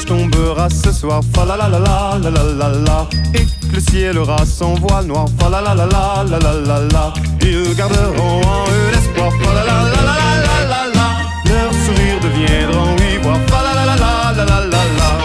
neige tombera ce soir, fa la la la la la la la la, et que le ciel aura son voile noir, fa la la la la la la la la. Ils garderont en eux l'espoir, fa la la la la la la la. Leurs sourires deviendront ivoire, fa la la la la la la la la.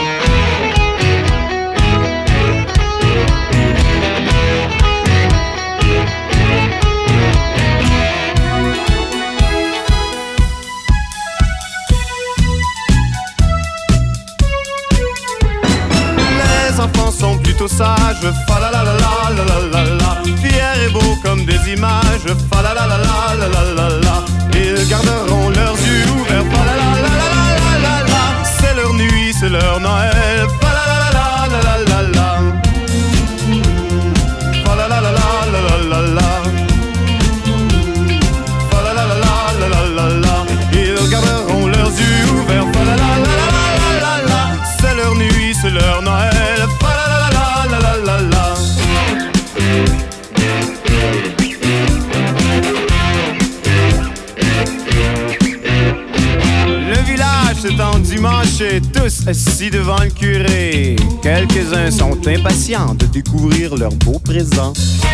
Les enfants sont plutôt sages, fa la la la la la la la. Pierre est beau comme des images, fa la la la la la la la la. Ils garderont leurs yeux ouverts, fa la la la la la la la. C'est leur nuit, c'est leur Noël, fa la la la la la la la. Fa la la la la la la la. Fa la la la la la la la. Ils garderont leurs yeux ouverts, fa la la la la la la. C'est leur nuit, c'est leur Noël, fa la la la la la la la. Le village s'étend dimanche et tous assis devant le curé. Quelques-uns sont impatients de découvrir leur beau présent.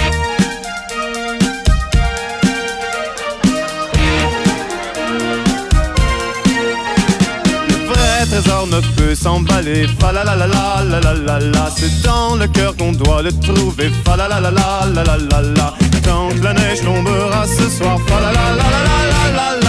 Le vrai trésor ne peut s'emballer, fa la la la la la la la la. C'est dans le cœur qu'on doit le trouver, fa la la la la la la la la. Tant que la neige tombera ce soir, fa la la la la la la la.